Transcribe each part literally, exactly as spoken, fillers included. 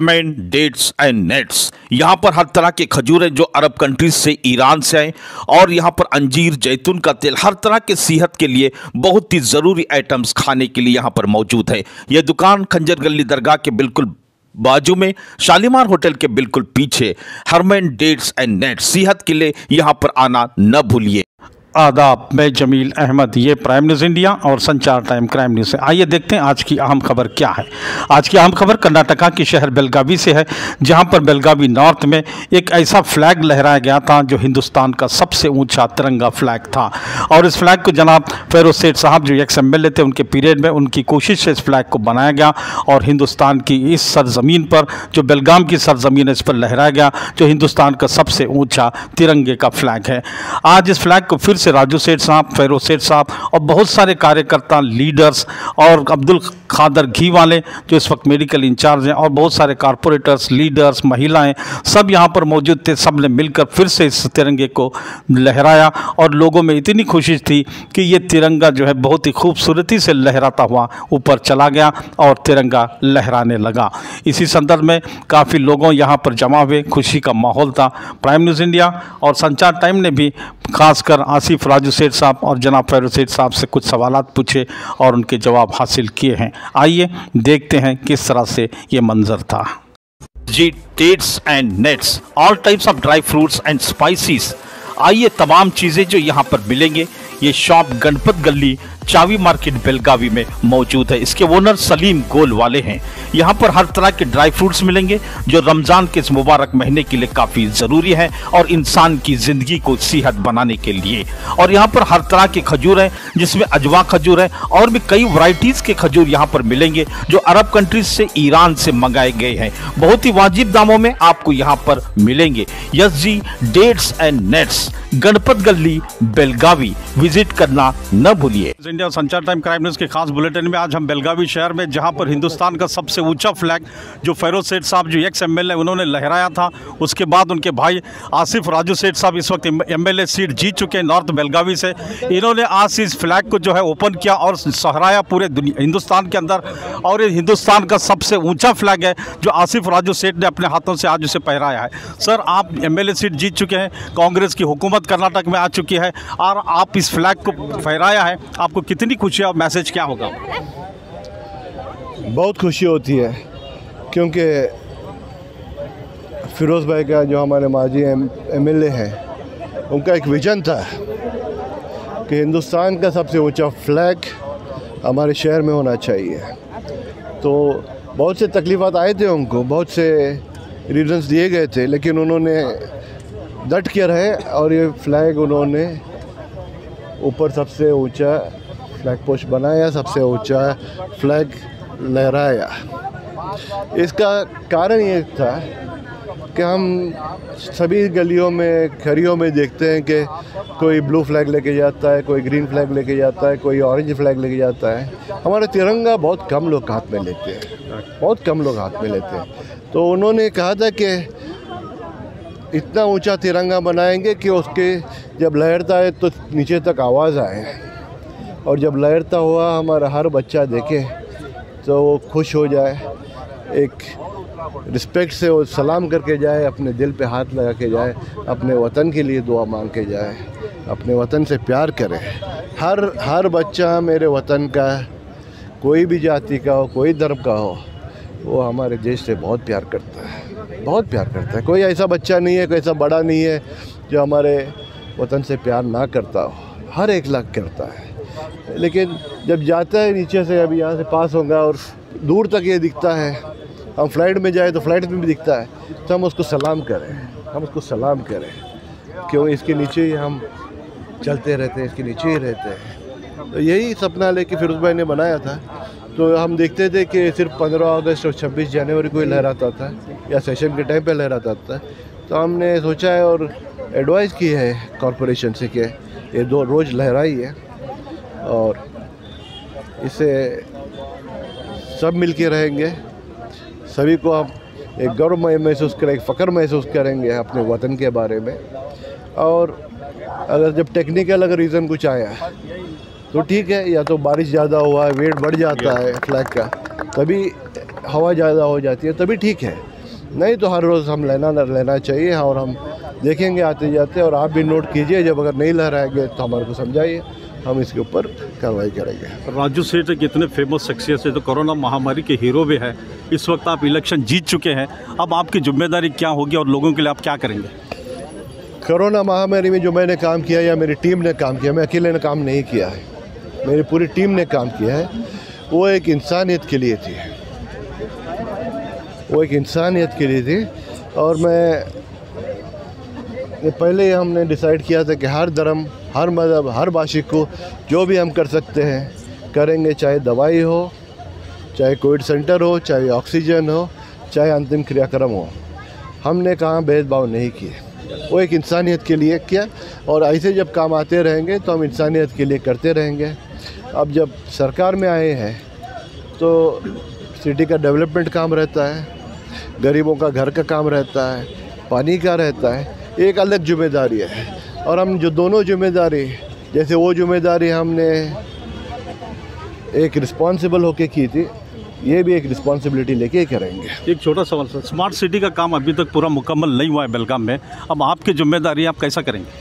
हरमैन dates and nets. यहाँ पर हर तरह के खजूरें जो अरब कंट्रीज से, ईरान से आए, और यहाँ पर अंजीर, जैतून का तेल, हर तरह के सेहत के लिए बहुत ही ज़रूरी आइटम्स खाने के लिए यहाँ पर मौजूद है। यह दुकान खंजर गली दरगाह के बिल्कुल बाजू में, शालीमार होटल के बिल्कुल पीछे। हरमैन डेट्स एंड नेट्स, सेहत के लिए यहाँ पर आना न भूलिए। आदाब, मैं जमील अहमद, ये प्राइम न्यूज़ इंडिया और संचार टाइम क्राइम न्यूज़ है। आइए देखते हैं आज की अहम खबर क्या है। आज की अहम खबर कर्नाटका के शहर बेलगावी से है, जहां पर बेलगावी नॉर्थ में एक ऐसा फ्लैग लहराया गया था जो हिंदुस्तान का सबसे ऊंचा तिरंगा फ्लैग था। और इस फ्लैग को जनाब फेरोज सेठ साहब जो एक्स एम एल ए थे, उनके पीरियड में उनकी कोशिश से इस फ्लैग को बनाया गया और हिंदुस्तान की इस सरजमीन पर, जो बेलगाम की सरजमीन है, इस पर लहराया गया जो हिंदुस्तान का सबसे ऊँचा तिरंगे का फ्लैग है। आज इस फ्लैग को फिर से राजू सेठ साहब, फेरोज सेठ साहब और बहुत सारे कार्यकर्ता, लीडर्स और अब्दुल खादर घी वाले जो इस वक्त मेडिकल इंचार्ज हैं, और बहुत सारे कारपोरेटर्स, लीडर्स, महिलाएं, सब यहाँ पर मौजूद थे। सब ने मिलकर फिर से इस तिरंगे को लहराया और लोगों में इतनी खुशी थी कि ये तिरंगा जो है बहुत ही खूबसूरती से लहराता हुआ ऊपर चला गया और तिरंगा लहराने लगा। इसी संदर्भ में काफ़ी लोगों यहाँ पर जमा हुए, खुशी का माहौल था। प्राइम न्यूज़ इंडिया और संचार टाइम ने भी खासकर आसिफ राजू सेठ साहब और जनाब फेरोज सेठ साहब से कुछ सवालात पूछे और उनके जवाब हासिल किए हैं। आइए देखते हैं किस तरह से ये मंजर था। जी, dates and nuts, all types of dry fruits and spices. आइए, तमाम चीज़ें जो यहाँ पर मिलेंगे, ये शॉप गणपत गली, चावी मार्केट, बेलगावी में मौजूद है। इसके ओनर सलीम गोल वाले हैं। यहाँ पर हर तरह के ड्राई फ्रूट्स मिलेंगे जो रमज़ान के इस मुबारक महीने के लिए काफ़ी ज़रूरी है और इंसान की ज़िंदगी को सेहत बनाने के लिए। और यहाँ पर हर तरह के खजूर हैं, जिसमें अजवा खजूर है, और भी कई वैरायटीज़ के खजूर यहाँ पर मिलेंगे जो अरब कंट्रीज से, ईरान से मंगाए गए हैं। बहुत ही वाजिब दामों में आपको यहाँ पर मिलेंगे। यस जी, dates and nuts, Ganpat Galli, Belagavi, visit करना न भूलिए। इंडिया संचार टाइम क्राइम न्यूज़ के खास बुलेटिन में आज हम बेलगावी शहर में, जहां पर हिंदुस्तान का सबसे ऊंचा फ्लैग जो फेरोज सेठ साहब जो एक्स एम एल ए उन्होंने लहराया था, उसके बाद उनके भाई आसिफ राजू सेठ साहब इस वक्त एम एल ए सीट जीत चुके हैं नॉर्थ बेलगावी से। इन्होंने आज इस फ्लैग को जो है ओपन किया और सहराया पूरे हिंदुस्तान के अंदर। और ये हिंदुस्तान का सबसे ऊँचा फ्लैग है जो आसिफ राजू सेठ ने अपने हाथों से आज उसे पहराया है। सर, आप एम एल ए सीट जीत चुके हैं, कांग्रेस की हुकूमत कर्नाटक में आ चुकी है और आप इस फ्लैग को फहराया है, आपको कितनी खुशी और मैसेज क्या होगा? बहुत खुशी होती है, क्योंकि फिरोज़ भाई का जो हमारे माजी एम एल ए हैं, उनका एक विजन था कि हिंदुस्तान का सबसे ऊंचा फ्लैग हमारे शहर में होना चाहिए। तो बहुत से तकलीफ़ात आए थे उनको, बहुत से रीजंस दिए गए थे, लेकिन उन्होंने डट के रहे और ये फ्लैग उन्होंने ऊपर सबसे ऊंचा फ्लैग पोस्ट बनाया, सबसे ऊंचा फ्लैग लहराया। इसका कारण ये था कि हम सभी गलियों में, खरियों में देखते हैं कि कोई ब्लू फ्लैग लेके जाता है, कोई ग्रीन फ्लैग लेके जाता है, कोई ऑरेंज फ्लैग लेके जाता है। हमारा तिरंगा बहुत कम लोग हाथ में लेते हैं, बहुत कम लोग हाथ में लेते हैं। तो उन्होंने कहा था कि इतना ऊंचा तिरंगा बनाएंगे कि उसके जब लहरता है तो नीचे तक आवाज़ आए, और जब लहरता हुआ हमारा हर बच्चा देखे तो वो खुश हो जाए, एक रिस्पेक्ट से वो सलाम करके जाए, अपने दिल पे हाथ लगा के जाए, अपने वतन के लिए दुआ मांग के जाए, अपने वतन से प्यार करे। हर हर बच्चा मेरे वतन का, कोई भी जाति का हो, कोई धर्म का हो, वो हमारे देश से बहुत प्यार करता है, बहुत प्यार करता है। कोई ऐसा बच्चा नहीं है, कोई ऐसा बड़ा नहीं है जो हमारे वतन से प्यार ना करता हो, हर एक लाख करता है। लेकिन जब जाता है नीचे से, अभी यहाँ से पास होगा और दूर तक ये दिखता है, हम फ्लाइट में जाए तो फ्लाइट में भी दिखता है, तो हम उसको सलाम करें, हम उसको सलाम करें, क्यों इसके नीचे ही हम चलते रहते हैं, इसके नीचे ही रहते हैं। तो यही सपना लेके फिरोज भाई ने बनाया था। तो हम देखते थे कि सिर्फ पंद्रह अगस्त और छब्बीस जनवरी को ही लहराता था या सेशन के टाइम पे लहराता था। तो हमने सोचा है और एडवाइस की है कॉरपोरेशन से कि ये दो रोज़ लहराई है और इसे सब मिल के रहेंगे, सभी को हम एक गर्व महसूस करें, एक फ़ख्र महसूस करेंगे अपने वतन के बारे में। और अगर जब टेक्निकल अगर रीज़न कुछ आया तो ठीक है, या तो बारिश ज़्यादा हुआ है, वेट बढ़ जाता है फ्लैग का, तभी हवा ज़्यादा हो जाती है, तभी ठीक है। नहीं तो हर रोज़ हम लेना न लेना चाहिए और हम देखेंगे आते जाते, और आप भी नोट कीजिए, जब अगर नहीं लहराएंगे तो हमारे को समझाइए, हम इसके ऊपर कार्रवाई करेंगे। राजू सेठ एक इतने फेमस शख्सियत है, तो कोरोना महामारी के हीरो भी है, इस वक्त आप इलेक्शन जीत चुके हैं, अब आपकी जिम्मेदारी क्या होगी और लोगों के लिए आप क्या करेंगे? कोरोना महामारी में जो मैंने काम किया या मेरी टीम ने काम किया, मैं अकेले ने काम नहीं किया है, मेरी पूरी टीम ने काम किया है, वो एक इंसानियत के लिए थी, वो एक इंसानियत के लिए थी। और मैं ये पहले ही हमने डिसाइड किया था कि हर धर्म, हर मज़हब, हर भाषिक को जो भी हम कर सकते हैं करेंगे, चाहे दवाई हो, चाहे कोविड सेंटर हो, चाहे ऑक्सीजन हो, चाहे अंतिम क्रियाक्रम हो, हमने कहाँ भेदभाव नहीं किए, वो एक इंसानियत के लिए किया। और ऐसे जब काम आते रहेंगे तो हम इंसानियत के लिए करते रहेंगे। अब जब सरकार में आए हैं तो सिटी का डेवलपमेंट काम रहता है, गरीबों का घर का काम रहता है, पानी का रहता है, एक अलग जिम्मेदारी है। और हम जो दोनों जिम्मेदारी, जैसे वो जिम्मेदारी हमने एक रिस्पॉन्सिबल होके की थी, ये भी एक रिस्पॉन्सिबिलिटी लेके करेंगे। एक छोटा सवाल सर, स्मार्ट सिटी का काम अभी तक पूरा मुकम्मल नहीं हुआ है बेलगाम में, अब आपकी जिम्मेदारी आप कैसा करेंगे?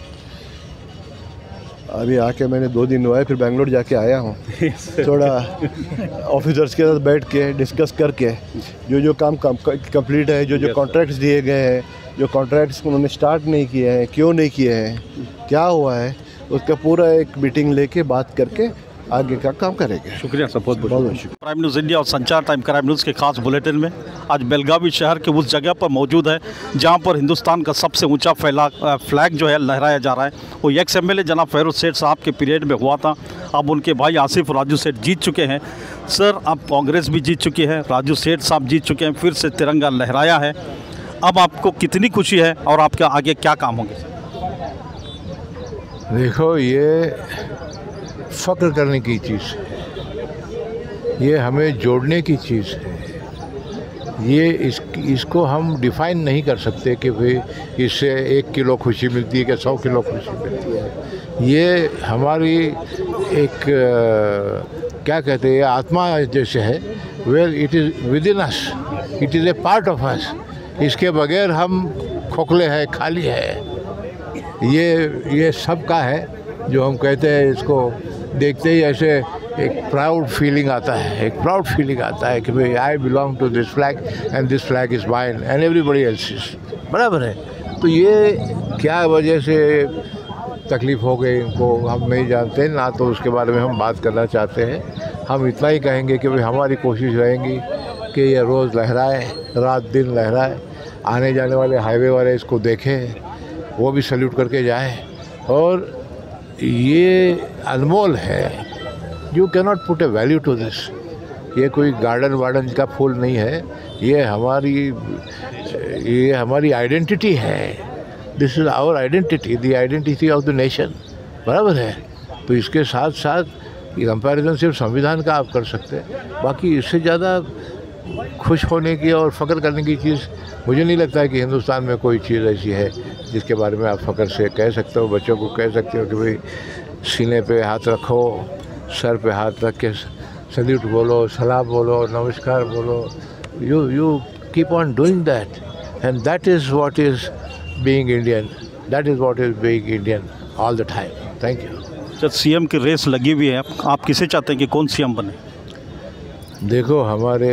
अभी आके मैंने दो दिन हुआ है, फिर बेंगलोर जाके आया हूँ थोड़ा ऑफिसर्स के साथ बैठ के डिस्कस करके जो जो काम कंप्लीट है, जो जो कॉन्ट्रैक्ट्स दिए गए हैं, जो कॉन्ट्रैक्ट्स उन्होंने स्टार्ट नहीं किए हैं, क्यों नहीं किए हैं, क्या हुआ है, उसका पूरा एक मीटिंग लेके बात करके आगे का काम करेंगे। शुक्रिया सर, बहुत बहुत शुक्रिया। प्राइम न्यूज़ इंडिया और संचार टाइम क्राइम न्यूज़ के खास बुलेटिन में आज बेलगावी शहर के उस जगह पर मौजूद है जहां पर हिंदुस्तान का सबसे ऊंचा फैला फ्लैग जो है लहराया जा रहा है। वो एक्स एम एल ए जनाब फेरोज सेठ साहब के पीरियड में हुआ था। अब उनके भाई आसिफ राजू सेठ जीत चुके हैं। सर, अब कांग्रेस भी जीत चुकी है, राजू सेठ साहब जीत चुके हैं, फिर से तिरंगा लहराया है। अब आपको कितनी खुशी है और आपके आगे क्या काम होंगे? देखो, ये फ़क्र करने की चीज़ है, ये हमें जोड़ने की चीज़ है। ये इस इसको हम डिफ़ाइन नहीं कर सकते कि भाई इससे एक किलो खुशी मिलती है कि सौ किलो खुशी मिलती है। ये हमारी एक क्या कहते हैं, आत्मा जैसे है, where it is within us, it is a part of us. इसके बगैर हम खोखले हैं, खाली है। ये ये सब का है, जो हम कहते हैं, इसको देखते ही ऐसे एक प्राउड फीलिंग आता है, एक प्राउड फीलिंग आता है कि भाई I belong to this flag and this flag is mine and everybody else is, बराबर है। तो ये क्या वजह से तकलीफ़ हो गई इनको हम नहीं जानते, ना तो उसके बारे में हम बात करना चाहते हैं। हम इतना ही कहेंगे कि भाई हमारी कोशिश रहेगी कि ये रोज़ लहराए, रात दिन लहराए, आने जाने वाले हाईवे वाले इसको देखें, वो भी सल्यूट करके जाएं। और ये अनमोल है, you cannot put a value to this. ये कोई गार्डन वार्डन का फूल नहीं है, ये हमारी ये हमारी आइडेंटिटी है। This is our identity, the identity of the nation, बराबर है। तो इसके साथ साथ ये कंपैरिजन सिर्फ संविधान का आप कर सकते हैं, बाकी इससे ज़्यादा खुश होने की और फ़ख्र करने की चीज़ मुझे नहीं लगता है कि हिंदुस्तान में कोई चीज़ ऐसी है जिसके बारे में आप फ़ख्र से कह सकते हो। बच्चों को कह सकते हो कि भाई सीने पे हाथ रखो, सर पे हाथ रख के सल्यूट बोलो, सलाम बोलो, नमस्कार बोलो। You you keep on doing that and that is what is being Indian, that is what is being Indian all the time. Thank you. जब सीएम की रेस लगी हुई है, आप किसे चाहते हैं कि कौन सीएम बने? देखो, हमारे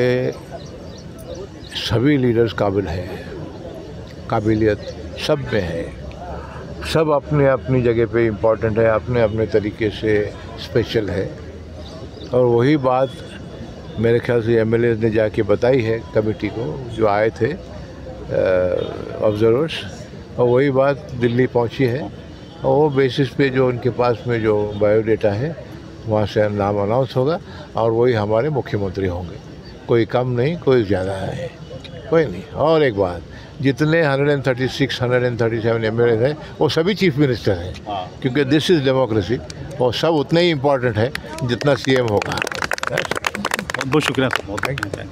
सभी लीडर्स काबिल हैं, काबिलियत सब में है, सब अपने अपनी जगह पे इम्पोर्टेंट है, अपने अपने तरीके से स्पेशल है। और वही बात मेरे ख्याल से एमएलए ने जाके बताई है कमेटी को जो आए थे ऑब्जर्वर्स, और वही बात दिल्ली पहुंची है। और वो बेसिस पे जो उनके पास में जो बायोडेटा है वहाँ से नाम अनाउंस होगा और वही हमारे मुख्यमंत्री होंगे। कोई कम नहीं, कोई ज़्यादा है, कोई नहीं। और एक बात, जितने एक सौ छत्तीस, एक सौ सैंतीस एमएलए हैं वो सभी चीफ मिनिस्टर हैं, क्योंकि दिस इज़ डेमोक्रेसी। और सब उतने ही इम्पोर्टेंट है जितना सीएम होगा। बहुत बहुत शुक्रिया, बहुत थैंक यू।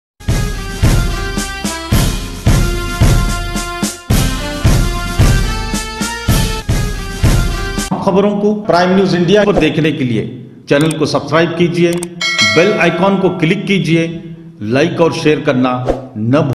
खबरों को प्राइम न्यूज इंडिया पर देखने के लिए चैनल को सब्सक्राइब कीजिए, बेल आइकॉन को क्लिक कीजिए, लाइक और शेयर करना न